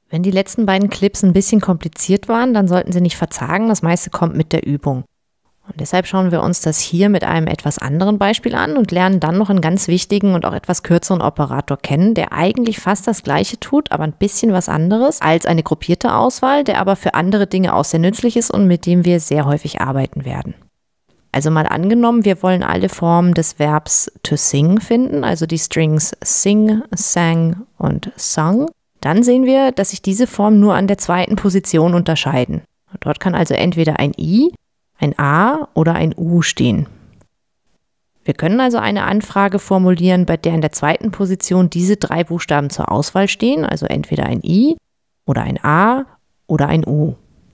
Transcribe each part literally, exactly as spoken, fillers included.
Wenn die letzten beiden Clips ein bisschen kompliziert waren, dann sollten Sie nicht verzagen, das meiste kommt mit der Übung. Und deshalb schauen wir uns das hier mit einem etwas anderen Beispiel an und lernen dann noch einen ganz wichtigen und auch etwas kürzeren Operator kennen, der eigentlich fast das Gleiche tut, aber ein bisschen was anderes als eine gruppierte Auswahl, der aber für andere Dinge auch sehr nützlich ist und mit dem wir sehr häufig arbeiten werden. Also mal angenommen, wir wollen alle Formen des Verbs to sing finden, also die Strings sing, sang und sung. Dann sehen wir, dass sich diese Formen nur an der zweiten Position unterscheiden. Dort kann also entweder ein I, ein A oder ein U stehen. Wir können also eine Anfrage formulieren, bei der in der zweiten Position diese drei Buchstaben zur Auswahl stehen, also entweder ein I oder ein A oder ein U.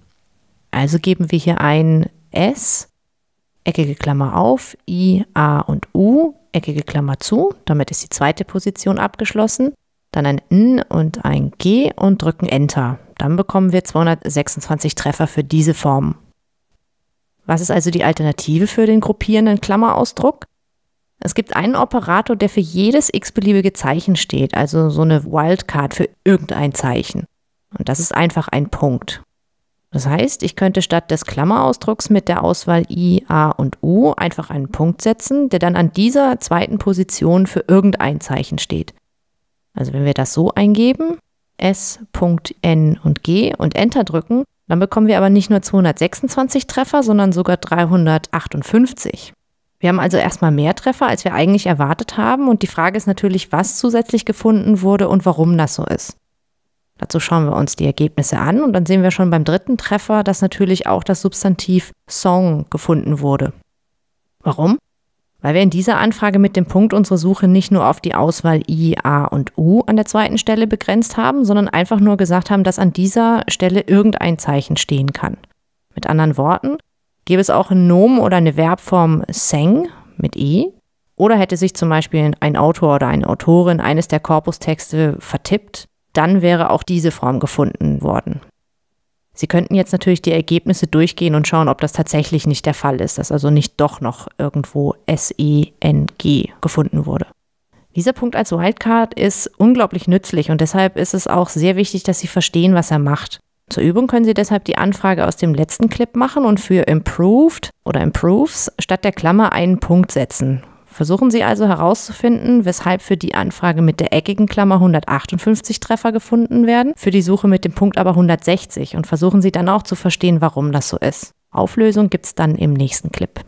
Also geben wir hier ein S, eckige Klammer auf, I, A und U, eckige Klammer zu, damit ist die zweite Position abgeschlossen, dann ein N und ein G und drücken Enter. Dann bekommen wir zweihundertsechsundzwanzig Treffer für diese Form. Was ist also die Alternative für den gruppierenden Klammerausdruck? Es gibt einen Operator, der für jedes x-beliebige Zeichen steht, also so eine Wildcard für irgendein Zeichen. Und das ist einfach ein Punkt. Das heißt, ich könnte statt des Klammerausdrucks mit der Auswahl I, A und U einfach einen Punkt setzen, der dann an dieser zweiten Position für irgendein Zeichen steht. Also wenn wir das so eingeben, S, N und G und Enter drücken, dann bekommen wir aber nicht nur zweihundertsechsundzwanzig Treffer, sondern sogar dreihundertachtundfünfzig. Wir haben also erstmal mehr Treffer, als wir eigentlich erwartet haben und die Frage ist natürlich, was zusätzlich gefunden wurde und warum das so ist. Dazu schauen wir uns die Ergebnisse an und dann sehen wir schon beim dritten Treffer, dass natürlich auch das Substantiv Song gefunden wurde. Warum? Weil wir in dieser Anfrage mit dem Punkt unsere Suche nicht nur auf die Auswahl I, A und U an der zweiten Stelle begrenzt haben, sondern einfach nur gesagt haben, dass an dieser Stelle irgendein Zeichen stehen kann. Mit anderen Worten, gäbe es auch ein Nomen oder eine Verbform sang mit E oder hätte sich zum Beispiel ein Autor oder eine Autorin eines der Korpustexte vertippt, dann wäre auch diese Form gefunden worden. Sie könnten jetzt natürlich die Ergebnisse durchgehen und schauen, ob das tatsächlich nicht der Fall ist, dass also nicht doch noch irgendwo S E N G gefunden wurde. Dieser Punkt als Wildcard ist unglaublich nützlich und deshalb ist es auch sehr wichtig, dass Sie verstehen, was er macht. Zur Übung können Sie deshalb die Anfrage aus dem letzten Clip machen und für improved oder improves statt der Klammer einen Punkt setzen. Versuchen Sie also herauszufinden, weshalb für die Anfrage mit der eckigen Klammer hundertachtundfünfzig Treffer gefunden werden, für die Suche mit dem Punkt aber hundertsechzig und versuchen Sie dann auch zu verstehen, warum das so ist. Auflösung gibt es dann im nächsten Clip.